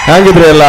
ಹೇಗಿದ್ರಿ ಎಲ್ಲ?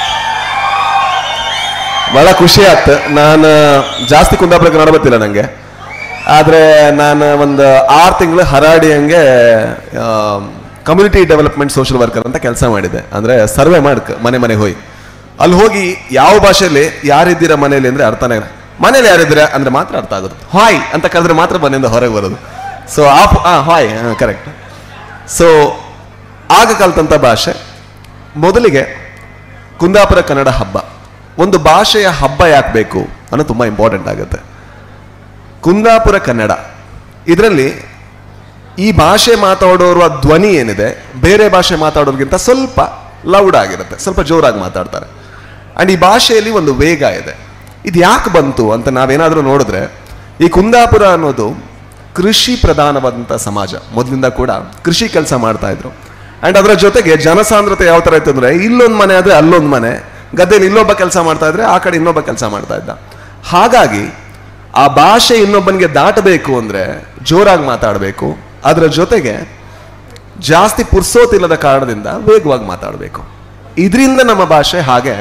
ಬಹಳ ಖುಷಿ ಆಯ್ತು. ನಾನು ಜಾಸ್ತಿ ಕುಂದಾಪುರ ಕನ್ನಡ ಗೊತ್ತಿಲ್ಲ ನನಗೆ, ಆದರೆ ನಾನು ಒಂದು 6 ತಿಂಗಳು ಹರಾಡಿ ಹಂಗೆ ಕಮ್ಯುನಿಟಿ ಡೆವಲಪ್ಮೆಂಟ್ ಸೋಷಿಯಲ್ ವರ್ಕರ್ ಅಂತ ಕೆಲಸ ಮಾಡಿದ್ದೆ. ಅಂದರೆ ಸರ್ವೆ ಮಾಡಕ್ಕೆ ಮನೆ ಮನೆಗೆ ಹೋಗಿ ಅಲ್ಲಿ ಹೋಗಿ ಯಾವ ಭಾಷೆಯಲ್ಲಿ ಯಾರಿದ್ದೀರಾ ಮನೆಯಲ್ಲಿ ಅಂದರೆ ಅರ್ಥನೇ ಇಲ್ಲ. ಮನೇಲಿ ಯಾರಿದ್ದೀರಾ ಅಂದರೆ ಮಾತ್ರ ಅರ್ಥ ಆಗುತ್ತೆ. ಹಾಯ್ ಅಂತ ಕರೆದ್ರೆ ಮಾತ್ರ ಮನೆಯಿಂದ ಹೊರಗೆ ಬರೋದು. So hi correct. ಸೊ ಆಗ ಕಲ್ತಂಥ ಭಾಷೆ. ಮೊದಲಿಗೆ ಕುಂದಾಪುರ ಕನ್ನಡ ಹಬ್ಬ, ಒಂದು ಭಾಷೆಯ ಹಬ್ಬ ಯಾಕೆ ಬೇಕು ಅನ್ನೋ ತುಂಬ ಇಂಪಾರ್ಟೆಂಟ್ ಆಗುತ್ತೆ. ಕುಂದಾಪುರ ಕನ್ನಡ ಇದರಲ್ಲಿ ಈ ಭಾಷೆ ಮಾತಾಡೋರ ಧ್ವನಿ ಏನಿದೆ ಬೇರೆ ಭಾಷೆ ಮಾತಾಡೋರಿಗಿಂತ ಸ್ವಲ್ಪ ಲೌಡ್ ಆಗಿರುತ್ತೆ, ಸ್ವಲ್ಪ ಜೋರಾಗಿ ಮಾತಾಡ್ತಾರೆ. ಆ್ಯಂಡ್ ಈ ಭಾಷೆಯಲ್ಲಿ ಒಂದು ವೇಗ ಇದೆ. ಇದು ಯಾಕೆ ಬಂತು ಅಂತ ನಾವೇನಾದರೂ ನೋಡಿದ್ರೆ, ಈ ಕುಂದಾಪುರ ಅನ್ನೋದು ಕೃಷಿ ಪ್ರಧಾನವಾದಂಥ ಸಮಾಜ. ಮೊದಲಿಂದ ಕೂಡ ಕೃಷಿ ಕೆಲಸ ಮಾಡ್ತಾ ಇದ್ರು. ಆ್ಯಂಡ್ ಅದರ ಜೊತೆಗೆ ಜನಸಾಂದ್ರತೆ ಯಾವ ಥರ ಇತ್ತು ಅಂದರೆ, ಇಲ್ಲೊಂದು ಮನೆ ಆದರೆ ಅಲ್ಲೊಂದು ಮನೆ, ಗದ್ದೆಯಲ್ಲಿ ಇಲ್ಲೊಬ್ಬ ಕೆಲಸ ಮಾಡ್ತಾ ಇದ್ರೆ ಆ ಕಡೆ ಇನ್ನೊಬ್ಬ ಕೆಲಸ ಮಾಡ್ತಾ ಇದ್ದ. ಹಾಗಾಗಿ ಆ ಭಾಷೆ ಇನ್ನೊಬ್ಬನಿಗೆ ದಾಟಬೇಕು ಅಂದರೆ ಜೋರಾಗಿ ಮಾತಾಡಬೇಕು. ಅದರ ಜೊತೆಗೆ ಜಾಸ್ತಿ ಪುರ್ಸೋತಿಲ್ಲದ ಕಾರಣದಿಂದ ವೇಗವಾಗಿ ಮಾತಾಡಬೇಕು. ಇದರಿಂದ ನಮ್ಮ ಭಾಷೆ ಹಾಗೆ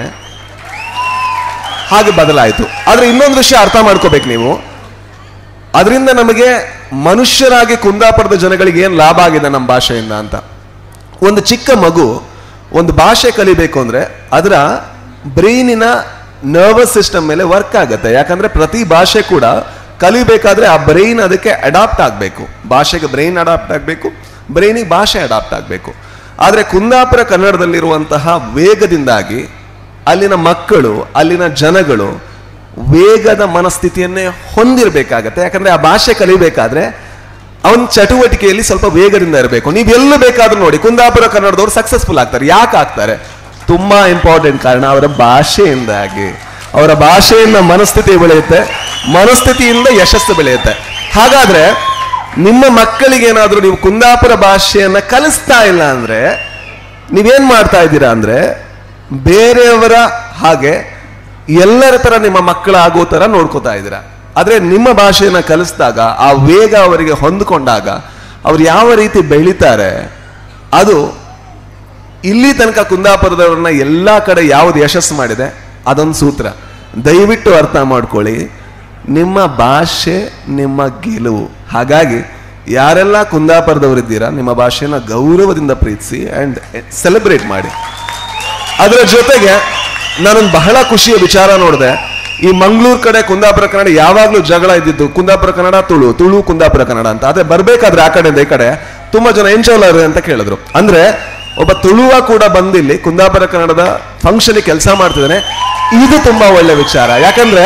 ಬದಲಾಯಿತು. ಆದರೆ ಇನ್ನೊಂದು ವಿಷಯ ಅರ್ಥ ಮಾಡ್ಕೋಬೇಕು ನೀವು, ಅದರಿಂದ ನಮಗೆ ಮನುಷ್ಯರಾಗಿ ಕುಂದಾಪುರದ ಜನಗಳಿಗೆ ಏನು ಲಾಭ ಆಗಿದೆ ನಮ್ಮ ಭಾಷೆಯಿಂದ ಅಂತ. ಒಂದು ಚಿಕ್ಕ ಮಗು ಒಂದು ಭಾಷೆ ಕಲಿಬೇಕು ಅಂದರೆ ಅದರ ಬ್ರೈನಿನ ನರ್ವಸ್ ಸಿಸ್ಟಮ್ ಮೇಲೆ ವರ್ಕ್ ಆಗುತ್ತೆ. ಯಾಕಂದ್ರೆ ಪ್ರತಿ ಭಾಷೆ ಕೂಡ ಕಲಿಬೇಕಾದ್ರೆ ಆ ಬ್ರೈನ್ ಅದಕ್ಕೆ ಅಡಾಪ್ಟ್ ಆಗಬೇಕು. ಭಾಷೆಗೆ ಬ್ರೈನ್ ಅಡಾಪ್ಟ್ ಆಗಬೇಕು, ಬ್ರೈನಿಗೆ ಭಾಷೆ ಅಡಾಪ್ಟ್ ಆಗಬೇಕು. ಆದರೆ ಕುಂದಾಪುರ ಕನ್ನಡದಲ್ಲಿರುವಂತಹ ವೇಗದಿಂದಾಗಿ ಅಲ್ಲಿನ ಮಕ್ಕಳು, ಅಲ್ಲಿನ ಜನಗಳು ವೇಗದ ಮನಸ್ಥಿತಿಯನ್ನೇ ಹೊಂದಿರಬೇಕಾಗತ್ತೆ. ಯಾಕಂದ್ರೆ ಆ ಭಾಷೆ ಕಲಿಬೇಕಾದ್ರೆ ಅವನ ಚಟುವಟಿಕೆಯಲ್ಲಿ ಸ್ವಲ್ಪ ವೇಗದಿಂದ ಇರಬೇಕು. ನೀವೆಲ್ಲೂ ಬೇಕಾದ್ರೂ ನೋಡಿ, ಕುಂದಾಪುರ ಕನ್ನಡದವ್ರು ಸಕ್ಸಸ್ಫುಲ್ ಆಗ್ತಾರೆ. ಯಾಕೆ ಆಗ್ತಾರೆ? ತುಂಬಾ ಇಂಪಾರ್ಟೆಂಟ್ ಕಾರಣ ಅವರ ಭಾಷೆಯಿಂದಾಗಿ. ಅವರ ಭಾಷೆಯಿಂದ ಮನಸ್ಥಿತಿ ಬೆಳೆಯುತ್ತೆ, ಮನಸ್ಥಿತಿಯಿಂದ ಯಶಸ್ಸು ಬೆಳೆಯುತ್ತೆ. ಹಾಗಾದ್ರೆ ನಿಮ್ಮ ಮಕ್ಕಳಿಗೆ ಏನಾದರೂ ನೀವು ಕುಂದಾಪುರ ಭಾಷೆಯನ್ನ ಕಲಿಸ್ತಾ ಇಲ್ಲ ಅಂದ್ರೆ ನೀವೇನ್ ಮಾಡ್ತಾ ಇದ್ದೀರಾ ಅಂದ್ರೆ, ಬೇರೆಯವರ ಹಾಗೆ ಎಲ್ಲರ ತರ ನಿಮ್ಮ ಮಕ್ಕಳಾಗೋ ತರ ನೋಡ್ಕೋತಾ ಇದ್ದೀರಾ. ಆದ್ರೆ ನಿಮ್ಮ ಭಾಷೆಯನ್ನ ಕಲಿಸಿದಾಗ ಆ ವೇಗ ಅವರಿಗೆ ಹೊಂದಿಕೊಂಡಾಗ ಅವ್ರು ಯಾವ ರೀತಿ ಬೆಳೀತಾರೆ, ಅದು ಇಲ್ಲಿ ತನಕ ಕುಂದಾಪುರದವ್ರನ್ನ ಎಲ್ಲ ಕಡೆ ಯಾವ್ದು ಯಶಸ್ಸು ಮಾಡಿದೆ ಅದೊಂದು ಸೂತ್ರ. ದಯವಿಟ್ಟು ಅರ್ಥ ಮಾಡ್ಕೊಳ್ಳಿ, ನಿಮ್ಮ ಭಾಷೆ ನಿಮ್ಮ ಗೆಲುವು. ಹಾಗಾಗಿ ಯಾರೆಲ್ಲ ಕುಂದಾಪುರದವರಿದ್ದೀರಾ ನಿಮ್ಮ ಭಾಷೆನ ಗೌರವದಿಂದ ಪ್ರೀತಿಸಿ ಆ್ಯಂಡ್ ಸೆಲೆಬ್ರೇಟ್ ಮಾಡಿ. ಅದರ ಜೊತೆಗೆ ನಾನೊಂದು ಬಹಳ ಖುಷಿಯ ವಿಚಾರ ನೋಡಿದೆ. ಈ ಮಂಗಳೂರು ಕಡೆ ಕುಂದಾಪುರ ಕನ್ನಡ ಯಾವಾಗಲೂ ಜಗಳ ಇದ್ದಿದ್ದು, ಕುಂದಾಪುರ ಕನ್ನಡ ತುಳು, ತುಳು ಕುಂದಾಪುರ ಕನ್ನಡ ಅಂತ. ಅದೇ ಬರ್ಬೇಕಾದ್ರೆ ಆ ಕಡೆಯಿಂದ ಈ ಕಡೆ ತುಂಬಾ ಜನ ಎಂಚೋಲರು ಅಂತ ಕೇಳಿದ್ರು. ಅಂದ್ರೆ ಒಬ್ಬ ತುಳುವ ಕೂಡ ಬಂದಿಲ್ಲಿ ಕುಂದಾಪುರ ಕನ್ನಡದ ಫಂಕ್ಷನ್ ಕೆಲಸ ಮಾಡ್ತಿದ್ದಾನೆ. ಇದು ತುಂಬಾ ಒಳ್ಳೆ ವಿಚಾರ. ಯಾಕಂದ್ರೆ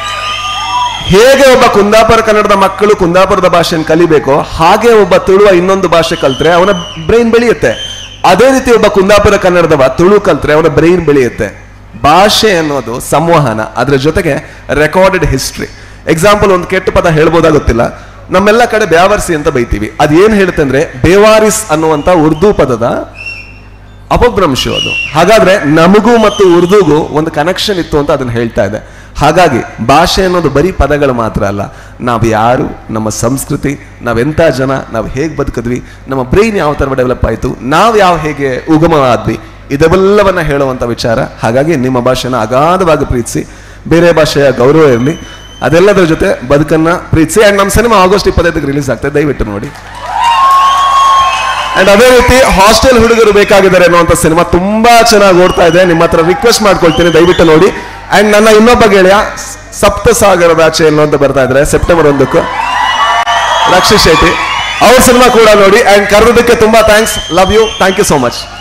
ಹೇಗೆ ಒಬ್ಬ ಕುಂದಾಪುರ ಕನ್ನಡದ ಮಕ್ಕಳು ಕುಂದಾಪುರದ ಭಾಷೆಯನ್ನು ಕಲಿಬೇಕೋ ಹಾಗೆ ಒಬ್ಬ ತುಳುವ ಇನ್ನೊಂದು ಭಾಷೆ ಕಲ್ತ್ರೆ ಅವನ ಬ್ರೈನ್ ಬೆಳೆಯುತ್ತೆ. ಅದೇ ರೀತಿ ಒಬ್ಬ ಕುಂದಾಪುರ ಕನ್ನಡದವ ತುಳು ಕಲ್ತ್ರೆ ಅವನ ಬ್ರೈನ್ ಬೆಳೆಯುತ್ತೆ. ಭಾಷೆ ಅನ್ನೋದು ಸಂವಹನ, ಅದರ ಜೊತೆಗೆ ರೆಕಾರ್ಡೆಡ್ ಹಿಸ್ಟ್ರಿ. ಎಕ್ಸಾಂಪಲ್, ಒಂದು ಕೆಟ್ಟ ಪದ ಹೇಳ್ಬೋದಾಗುತ್ತಿಲ್ಲ, ನಮ್ಮೆಲ್ಲ ಕಡೆ ಬ್ಯಾವರ್ಸಿ ಅಂತ ಬೈತೀವಿ. ಅದೇನು ಹೇಳುತ್ತೆ ಅಂದ್ರೆ ಬೇವಾರಿಸ್ ಅನ್ನುವಂತ ಉರ್ದು ಪದದ ಅಪಭ್ರಂಶ ಅದು. ಹಾಗಾದ್ರೆ ನಮಗೂ ಮತ್ತು ಉರ್ದುಗೂ ಒಂದು ಕನೆಕ್ಷನ್ ಇತ್ತು ಅಂತ ಅದನ್ನ ಹೇಳ್ತಾ ಇದೆ. ಹಾಗಾಗಿ ಭಾಷೆ ಅನ್ನೋದು ಬರೀ ಪದಗಳು ಮಾತ್ರ ಅಲ್ಲ, ನಾವು ಯಾರು, ನಮ್ಮ ಸಂಸ್ಕೃತಿ, ನಾವೆಂಥ ಜನ, ನಾವು ಹೇಗೆ ಬದುಕಿದ್ವಿ, ನಮ್ಮ ಬ್ರೈನ್ ಯಾವ ಥರ ಡೆವಲಪ್ ಆಯಿತು, ನಾವು ಹೇಗೆ ಉಗಮವಾದ್ವಿ, ಇದೆಲ್ಲವನ್ನ ಹೇಳುವಂಥ ವಿಚಾರ. ಹಾಗಾಗಿ ನಿಮ್ಮ ಭಾಷೆನ ಅಗಾಧವಾಗಿ ಪ್ರೀತಿಸಿ, ಬೇರೆ ಭಾಷೆಯ ಗೌರವ ಇರಲಿ, ಅದೆಲ್ಲದರ ಜೊತೆ ಬದುಕನ್ನ ಪ್ರೀತಿಸಿ. ಆ್ಯಂಡ್ ನಮ್ಮ ಸಿನಿಮಾ ಆಗಸ್ಟ್ 25ಕ್ಕೆ ರಿಲೀಸ್ ಆಗ್ತದೆ, ದಯವಿಟ್ಟು ನೋಡಿ. ಅಂಡ್ ಅದೇ ರೀತಿ ಹಾಸ್ಟೆಲ್ ಹುಡುಗರು ಬೇಕಾಗಿದ್ದಾರೆ ಅನ್ನುವಂಥ ಸಿನಿಮಾ ತುಂಬಾ ಚೆನ್ನಾಗಿ ಓಡ್ತಾ ಇದೆ. ನಿಮ್ಮ ಹತ್ರ ರಿಕ್ವೆಸ್ಟ್ ಮಾಡ್ಕೊಳ್ತೀನಿ, ದಯವಿಟ್ಟು ನೋಡಿ. ಅಂಡ್ ನನ್ನ ಇನ್ನೊಬ್ಬ ಗೆಳೆಯ ಸಪ್ತಸಾಗರದಾಚೆ ಅನ್ನುವಂತ ಬರ್ತಾ ಇದ್ದಾರೆ ಸೆಪ್ಟೆಂಬರ್ 1ಕ್ಕೆ, ರಕ್ಷಿತ್ ಶೆಟ್ಟಿ, ಅವ್ರ ಸಿನಿಮಾ ಕೂಡ ನೋಡಿ. ಅಂಡ್ ಕರೆದಕ್ಕೆ ತುಂಬಾ thanks. Love you, thank you so much.